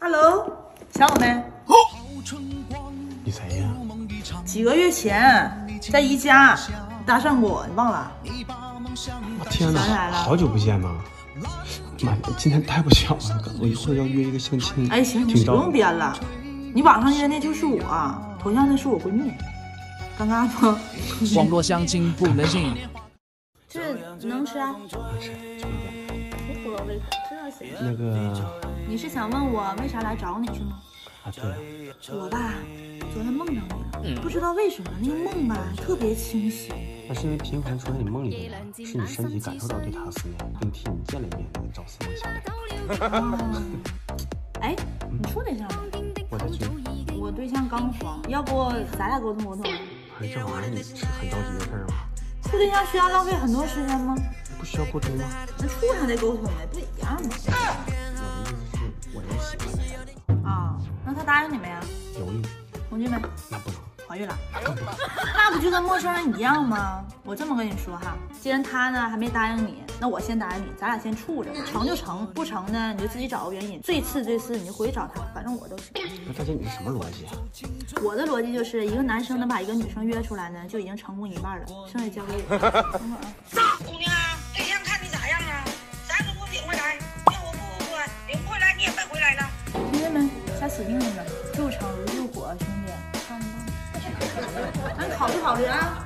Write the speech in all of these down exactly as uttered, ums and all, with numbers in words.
Hello， 想我没？ 你谁呀？ 几个月前在宜家搭讪过，你忘了？ 我天哪，好久不见吗？妈，今天太不巧了，我一会儿要约一个相亲。 哎，行，你不用编了，你网上约那就是我，头像那是我闺蜜，尴尬吗？ 网络相亲不能信。 这能吃啊？ 能吃，就一点。 不喝胃口，这行。 那个， 你是想问我为啥来找你是吗？ 啊，对啊。 我吧，昨天梦着你了，不知道为什么那个梦吧特别清晰。 那是因为频繁出现你梦里的人，是你身体感受到对他的思念，并替你见了一面那个朝思暮想的人。 哦，哎，你处对象吗？ 我在追， 我对象刚黄，要不咱俩沟通沟通？ 还是这玩意儿你是很着急的事儿吗？ 处对象需要浪费很多时间吗？ 不需要沟通吗？ 那处还得沟通呀，不一样吗？ 我的意思是，我有喜欢的人。 啊，那他答应你没啊？ 犹豫？ 同居没？ 那不能。 怀孕了？ 那更不能。 那不就跟陌生人一样吗？我这么跟你说哈，既然他呢还没答应你，那我先答应你，咱俩先处着，成就成，不成呢你就自己找个原因，最次最次你就回去找他，反正我都行。 那大姐你是什么逻辑啊？ 我的逻辑就是一个男生能把一个女生约出来呢，就已经成功一半了，剩下交给我。等会儿啊。 啥姑娘啊？对象看你咋样啊？啥时候领回来？要我不不不，领不回来你也别回来了。 同学们，下死定了，入场如入伙，兄弟，看吧。咱考虑考虑啊。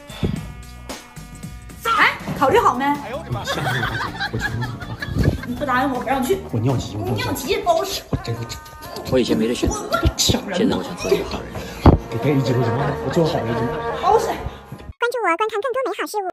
哎，考虑好没？ 哎呦我的妈！吓死我！我去厕所。 你不答应我，不让去。 我尿急，我你尿急不好使。 我真的。 我以前没得选择， 抢人。 现在我想做一个好人。 给别人机会行吗？我做好人。 不好使。 关注我，观看更多美好事物。